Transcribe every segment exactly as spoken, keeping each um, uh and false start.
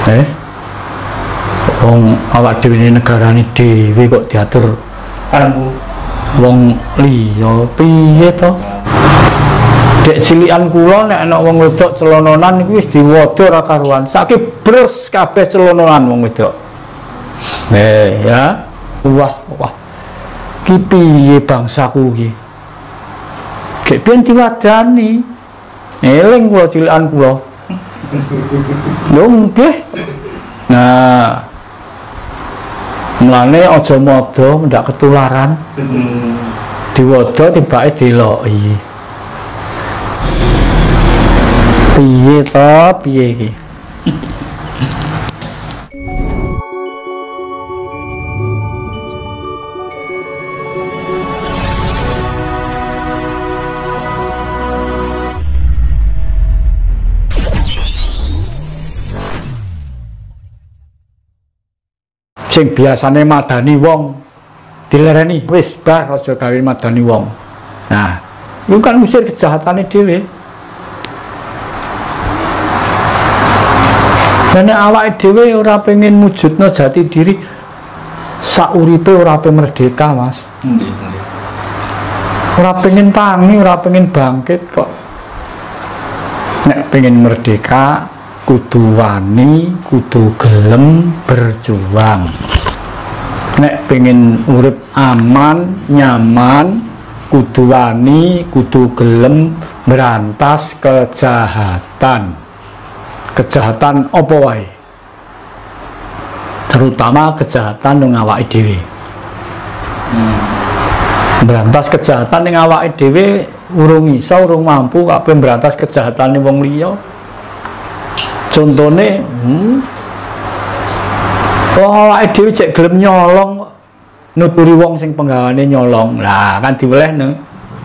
Eh, wong awak dhewe ini negarane dhewe kok diatur wong liya piye to? Dek cilikan kula nek ana wong wedok celononan iku wis diwodo ora karuan. Saiki bres kabeh celononan wong wedok. Eh ya. Wah, wah. Ki piye bangsaku iki? Gek ben diwadani. Eling kula cilikan kula. Lho nggih. Nah, mulane aja modo ndak ketularan. Diwodo tibake diloki. Piye to piye iki? Sing biasane madani wong dilereni wis bar aja gawe madani wong. Nah, iku kan musir kejahatane dhewe. Nek awake dhewe ora pengen mujudno jati diri sauripe ora pengen merdeka, Mas. Nggih, nggih. Ora pengen tangi, ora pengen bangkit kok. Nek pengen merdeka kudu wani, kudu gelem berjuang. Nek pengen urip aman, nyaman, kudu wani, kudu gelem berantas kejahatan. Kejahatan apa wae, terutama kejahatan ning awake dhewe. Hmm. Berantas kejahatan ning awake dhewe urung iso, urung mampu kabeh berantas kejahatan ning wong liya. Contone, hmm, oh awake dhewe cek gelem nyolong nuturi wong sing penggawane nyolong. Lah kan diwelehne.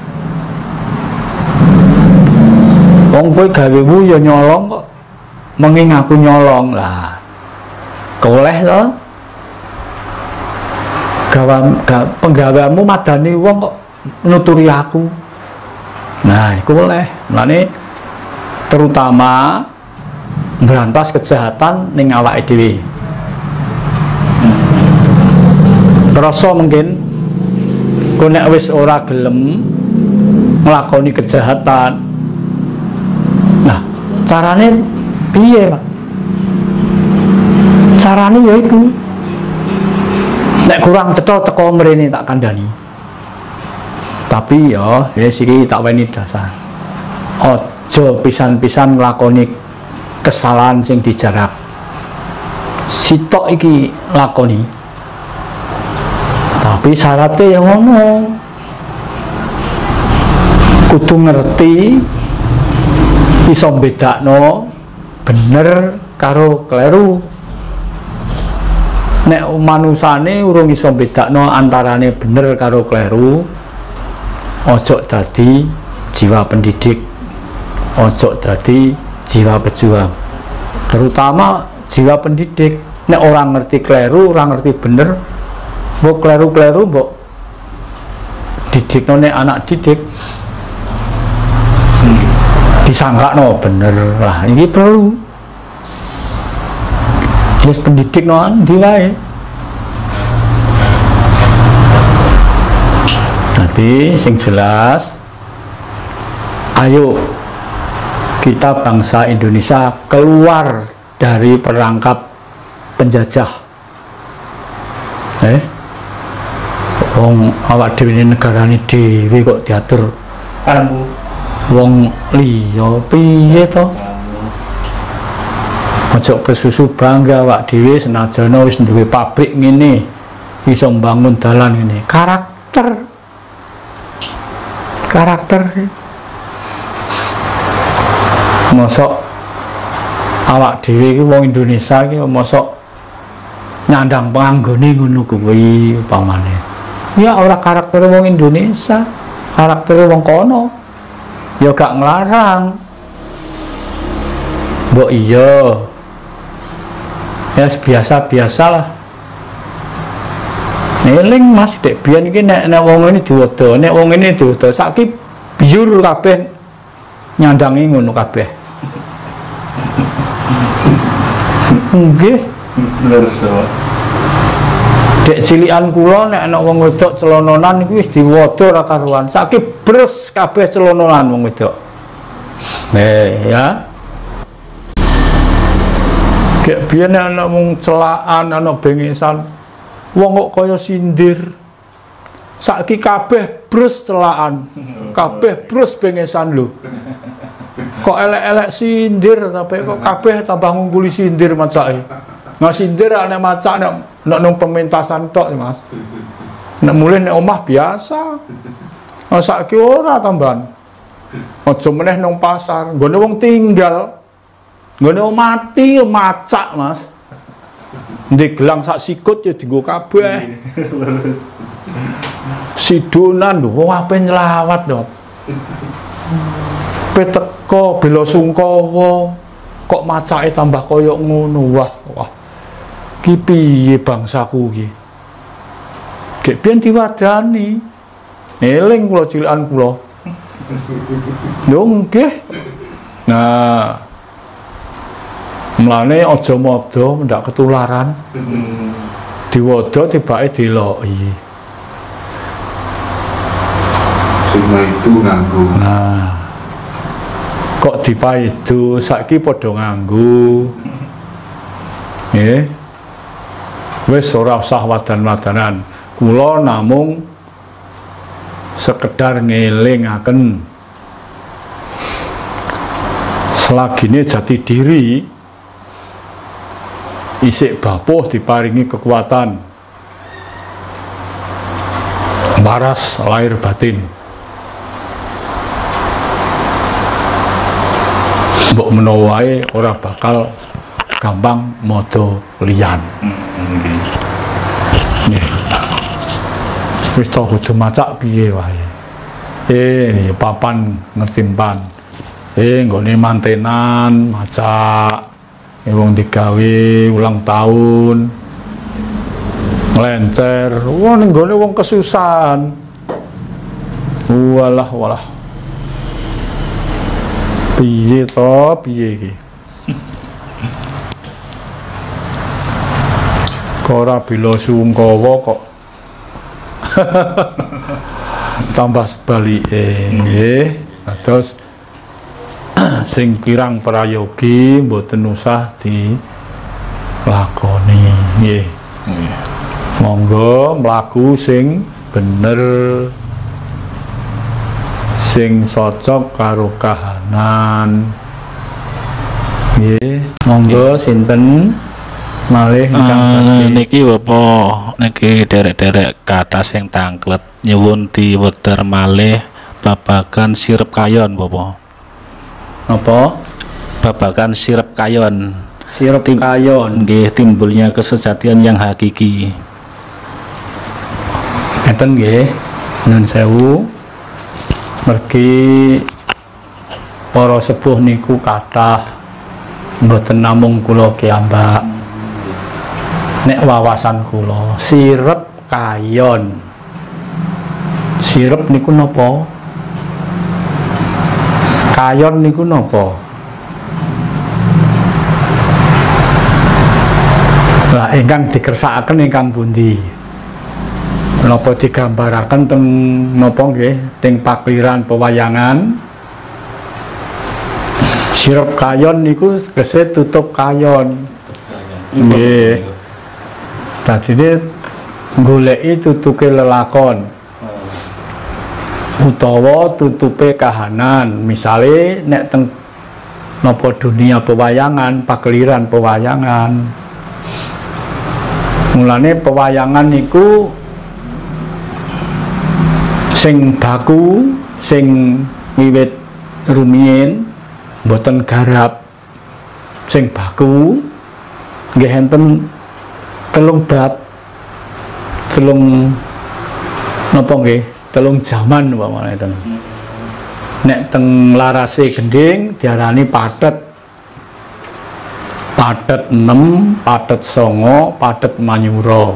Wong kowe gawemu ya nyolong kok. Menging aku nyolong lah, koleh to. Gawa penggawamu madani wong kok nuturi aku. Nah, iku oleh. Mulane terutama berantas kejahatan ning awake dhewe. Krasa mungkin kowe nek wis ora gelem nglakoni kejahatan. Nah, carane piye, Pak? Carane ya iku. Nek kurang cetha teko mrene tak kandhani. Tapi ya wis iki tak weni dasar. Aja pisan-pisan nglakoni kesalahan sing dijarap. Sitok iki lakoni. Tapi syaratnya yang ngomong kudu ngerti iso bedakno bener karo kleru. Nek manusane urung iso bedakno antarane bener karo kleru, ojo dadi jiwa pendidik, ojo dadi jiwa pejuang. Terutama jiwa pendidik, nek orang ngerti kleru, orang ngerti bener, mbok kleru-kleru mbok didikno nek anak didik disangka no bener lah, ini perlu yes pendidik noan diwae. Tapi sing jelas, ayo kita bangsa Indonesia keluar dari perangkap penjajah. Eh, wong awak dhewe negarane dhewe kok diatur wong liya piye to? Ojo kesusu bangga awak dhewe senajan wis duwe pabrik ngene, iso mbangun dalan ngene. Karakter karakter mosok awak dhewe iki wong Indonesia iki mosok nyandang panganggone ngono kuwi upamane. Ya ora karakter wong Indonesia, karakter wong kono. Ya gak nglarang. Mbok iya. Ya biasa-biasalah. Eling Mas dek biyen iki nek nek wong ini diwodo, nek wong ini diwodo saiki biur kabeh nyandangi ngono kabeh. Nggih. Lerso. Dek cilikan kula nek ana wong wedok celononan iku wis diwodo ora karuan. Saiki bres kabeh celononan wong wedok. Eh ya. Dek biyen nek ana wong celaan, ana bengesan, wong kok kaya sindir. Saiki kabeh bres celaan. Kabeh bres bengesan lho. Kok elek-elek sindir tapi kok kabeh tambah ngungkuli sindir macake. Nah sindir nek macak nek nek nang pementasan tok Mas. Nek mulih nek omah biasa. Nah saiki ora tambahan. Aja meneh nang pasar, nggone wong tinggal. Nggone wong mati macak Mas. Ndek gelang sak sikut ya dienggo kabeh. Sidonan lho wong ape nyelawat lho. Peteko bela sungkawa kok macake tambah koyok ngono wah wah ki piye bangsaku ki gek ben diwadani eling kula cilikan kula lho nggih nah mlane aja modo ndak ketularan diwodo tibake diloki semua itu nganggo nah kok dipaidu saiki padha nganggo nggih wis ora usah wadan-wadanan kula namung sekedar ngelingaken selagine jati diri isik bapuh diparingi kekuatan waras lahir batin. Mbok menawa wae ora bakal gampang modo liyan. Nggih. Wis to kudu macak piye wae. Eh papan ngertimpan. Eh nggone mantenan macak eh wong digawe ulang tahun. Nglencer, wah ning nggone wong kesusahan. Walah walah. Piye to piye iki kok ora bila sungkawa kok tambah sebalike nggih terus sing kirang prayogi mboten usah dilakoni nggih monggo mlaku sing bener sing cocok karo kahanan nggih monggo sinten malih uh, niki Bapak niki derek-derek kata sing tangklet nyuwun diwedhar malih babagan sirup kayon Bapak apa babagan sirup kayon sirup Tim, kayon nggih timbulnya kesejatian yang hakiki ngeten nggih nun sewu mergi para sepuh niku kathah mboten namung kula kiambak nek wawasan kula sirup kayon sirup niku napa kayon niku napa lah ingkang dikersakaken ingkang pundi napa digambaraken teng napa nggih teng pakliran pewayangan sirup kayon niku tegese tutup kayon nggih dadine goleki tutuke lelakon utawa tutupe kahanan misale nek teng napa dunia pewayangan pakliran pewayangan mulane pewayangan niku sing baku sing wiwit rumiyin mboten garap sing baku nggih enten telung bab telung napa nggih telung jaman umpamane ten nek teng larase gending diarani pathet pathet enam pathet songo pathet manyura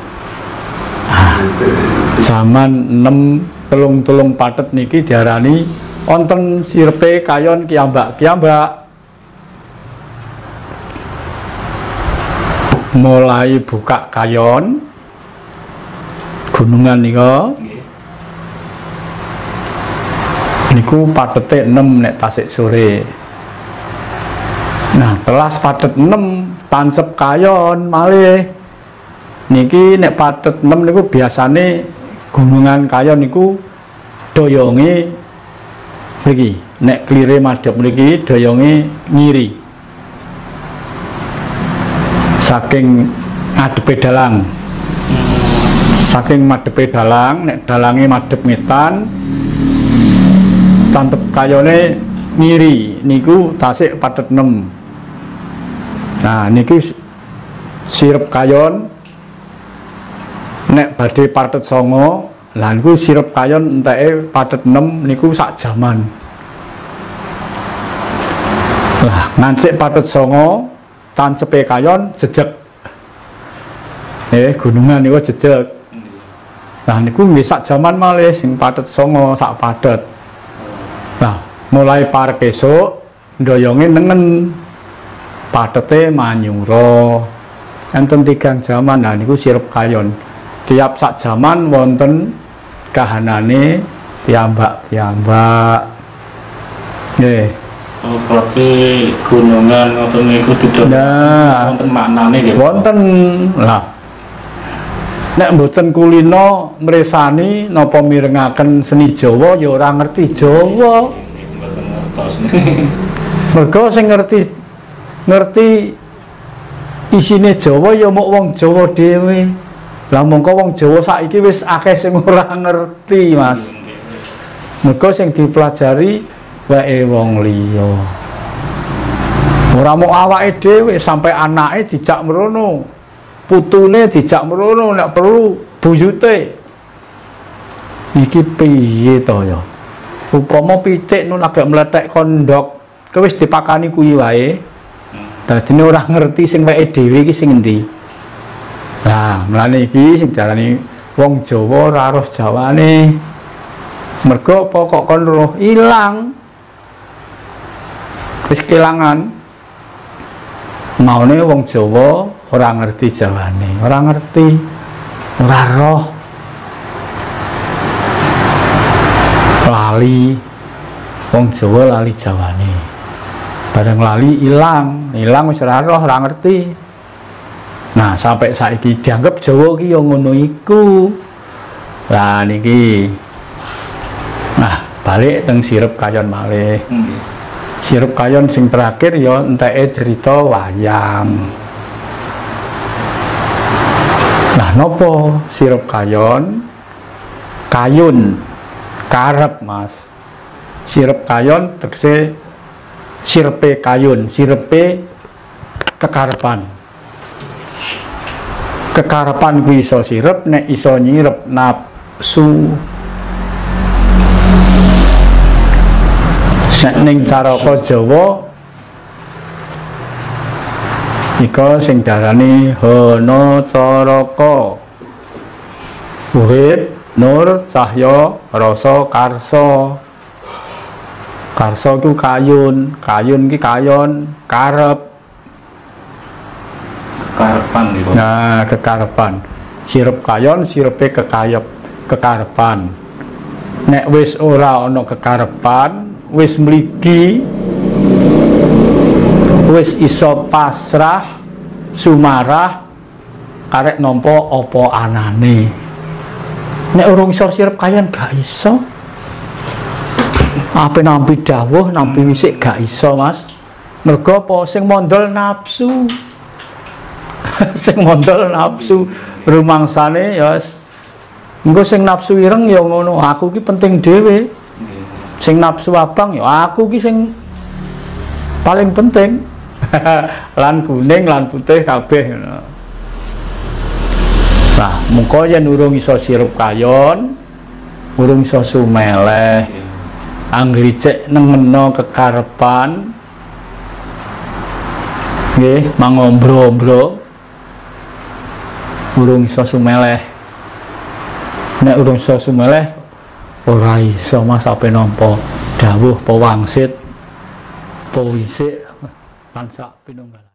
zaman enam telung-telung pathet niki diarani wonten sirepe kayon kiambak-kiambak mulai buka kayon gunungan nika niku padete enam nek Tasik sore. Nah telas padet enam tancep kayon malih niki nek padet enam niku biasane gunungan kayon niku doyonge mriki, nek klire madhep mriki doyonge ngiri saking ngadepe dalang, saking madhepe dalang, nek dalange madhep ngetan tantep kayone ngiri niku Tasik padet enam. Nah niki sirep kayon nek badhe padet songo, lah niku sirep kayon enteke padet enam niku sak jaman. Lah ngancik padet songo tancepe kayon jejeg. Eh gunungan niku jejeg. Nah niku nggih sak jaman malih sing padet songo sak padet. Nah mulai parek esuk ndoyonge nengen padete manyura enten tigang jaman. Nah niku sirep kayon tiap sak jaman wonten kahanane piyambak-piyambak nggih. Oh berarti gunungan ngoten niku tidak nah, wonten maknane nggih wonten lah nek mboten kulino mresani napa mirengaken seni Jawa ya ora ngerti Jawa. Mergo sing ngerti ngerti isine Jawa ya muk wong Jawa dhewe. Lah mongko wong Jawa saiki wis akeh sing ora ngerti, Mas. Mergo sing dipelajari wae wong liya. Ora muk awake dhewe, sampai anake dijak mrono. Putune dijak mrono nek perlu buyute. Iki piye to ya? Upama pitik nu lagi meletek kondok, kowe wis dipakani kuwi wae. Dadine ora ngerti sing wae dhewe iki sing endi. Nah, mlane iki sing diarani wong Jawa ora roh Jawane. Mergo pokok kon roh ilang. Wis kelangan. Maune wong Jawa ora ngerti Jawane, ora ngerti. Ora roh. Lali wong Jawa lali Jawane. Bareng lali ilang, ilang wis ora roh, ora ngerti. Nah, sampai saiki dianggap Jawa ki yo ngono iku. Lah niki. Nah, balik teng sirep kayon malih. Hmm. Sirep kayon sing terakhir yo enteke cerita wayang. Nah, nopo sirep kayon? Kayun karep, Mas. Sirep kayon tegese sirepe kayun, sirepe kekarepan. Kekarepan kuwi iso sirep nek iso nyirep nafsu. Nek ning caraka Jawa ika sing darani hana caraka. Urip, nur, cahya, rasa, karsa. Karsa ku kayun, kayun ki kayon, karep. Kekarepan niku. Nah, kekarepan. Sirep kayon, sirepe kekayep, kekarepan. Nek wis ora ana kekarepan, wis mligi, wis iso pasrah, sumarah, karek nampa apa anane. Nek urung iso sirep kayon gak iso. Ape nampi dawuh, nampi wisik gak iso, Mas. Mergo apa sing mondol nafsu. Sing mondol nafsu rumangsane ya engko sing nafsu ireng ya ngono, aku ki penting dhewe. Sing nafsu abang ya aku ki sing paling penting. Lan kuning lan putih kabeh ngono. Nah, mengko yen urung iso sirup kayon, urung iso sumeleh. Anggere cek nengeno kekarepan nggih mangombro-ombro urung iso sumeleh. Nek urung iso sumeleh ora iso Mas ape nampa dawuh pewangsit pewisik lan sak pinunggal.